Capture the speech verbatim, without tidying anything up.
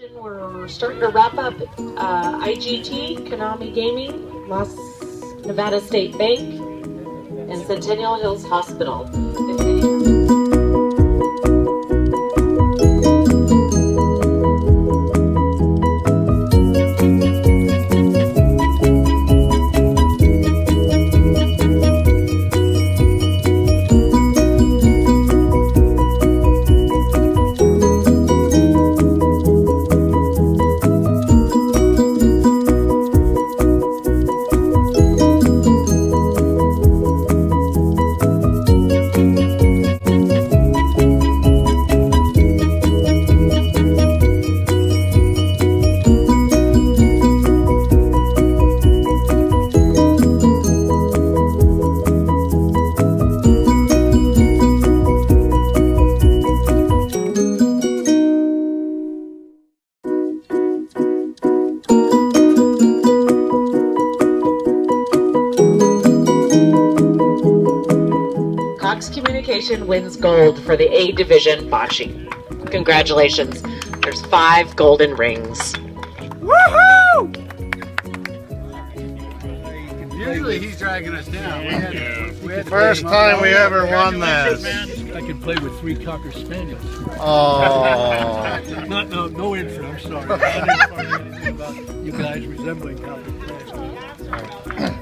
We're starting to wrap up uh, I G T, Konami Gaming, Las Nevada State Bank, and Centennial Hills Hospital. Cox Communication wins gold for the A Division Bocce. Congratulations. There's five golden rings. Woohoo! Usually he's dragging us down. We had to, we had to First time we ever won this. I can play with three Cocker Spaniels. Oh. Not, no, no intro, I'm sorry. I didn't talk anything about you guys resembling Cocker Spaniels.